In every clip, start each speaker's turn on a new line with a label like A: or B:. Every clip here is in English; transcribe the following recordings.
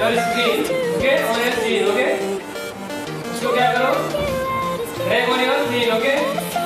A: your screen, okay, on your screen, okay. इसको क्या करो? Drag on your screen, okay.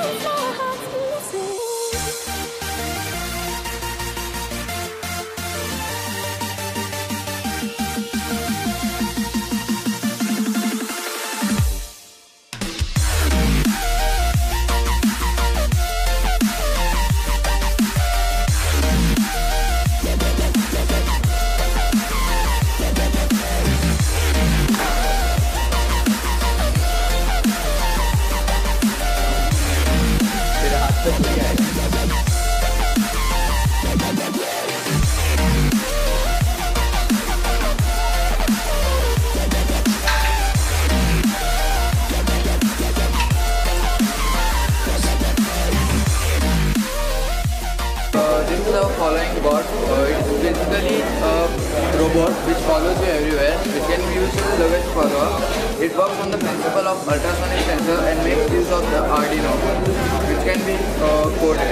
B: This is our following bot. It is basically a robot which follows you everywhere, which can be used to leverage further. It works on the principle of ultrasonic sensor and makes use of the Arduino, which can be coded.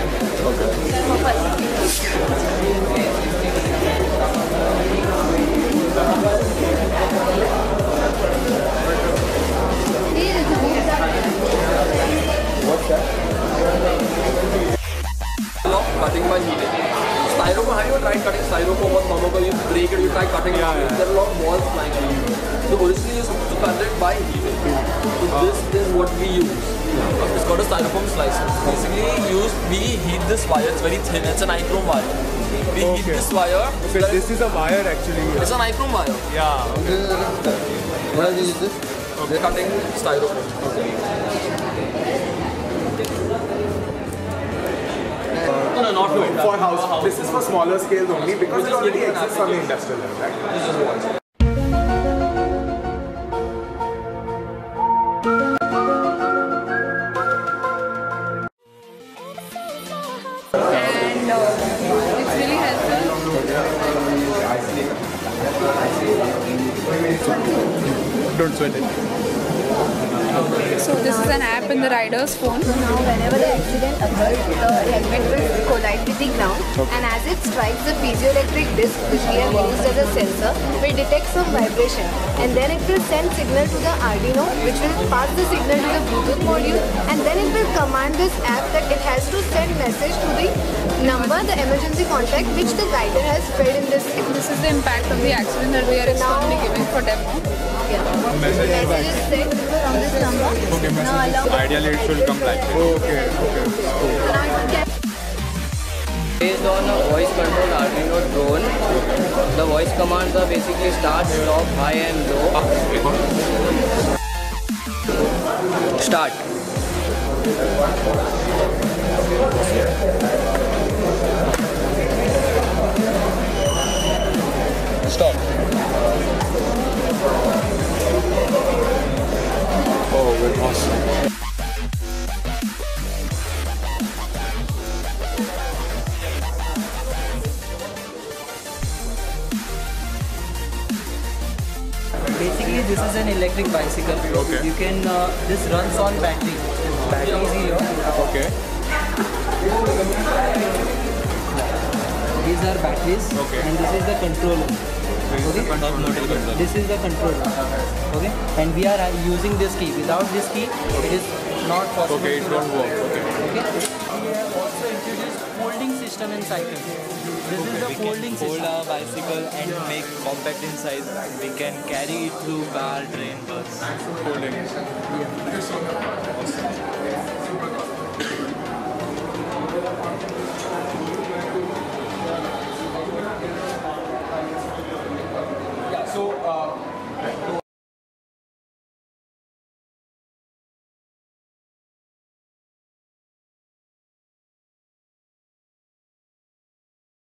C: What's that? Cutting by heating. Styrofoam, have you ever tried cutting styrofoam or thermocol? You break it, you try cutting it. There are a lot of balls flying around. So originally you used to cut it by heating. So this is what we use. It's called a styrofoam slicer. Basically we heat this wire, it's very thin, it's a nichrome wire. We heat this wire.
D: So this is a wire actually.
C: It's a nichrome wire.
D: Yeah.
B: What is this?
C: We're cutting styrofoam. No, not
D: for house. This is for smaller scales only because it already exists on the industrial level, right?
C: This is what.
E: And it's really helpful.
D: Don't sweat it.
E: So this is an app in the rider's phone.
F: So now whenever the accident occurs, the helmet will collide with the ground, and as it strikes the piezoelectric disc, which we have used as a sensor, will detect some vibration, and then it will send signal to the Arduino, which will pass the signal to the Bluetooth module, and then it will command this app that it has to send message to the number, the emergency contact, which the guider has fed in this.
E: This is the impact of the accident that we are externally giving for demo.
F: Yeah. Message is sent from this number.
D: Okay,
F: Now allow.
D: Ideally it should come like this. Okay.
B: Based on a voice control Arduino drone, the voice commands are basically start, stop, high and low. Start.
D: Stop. Oh, very awesome.
G: Basically, this is an electric bicycle.
D: Okay.
G: You can, this runs on battery. Battery is here.
D: Okay.
G: These are batteries.
D: Okay.
G: And this is the controller. This is the controller. Okay. And we are using this key. Without this key, it is not possible.
D: Okay, it won't work. Okay.
G: Okay. We have also introduced folding system in cycles. This is the folding system.
H: Fold our bicycle and make compact in size. We can carry it through car, train, bus.
D: Folding.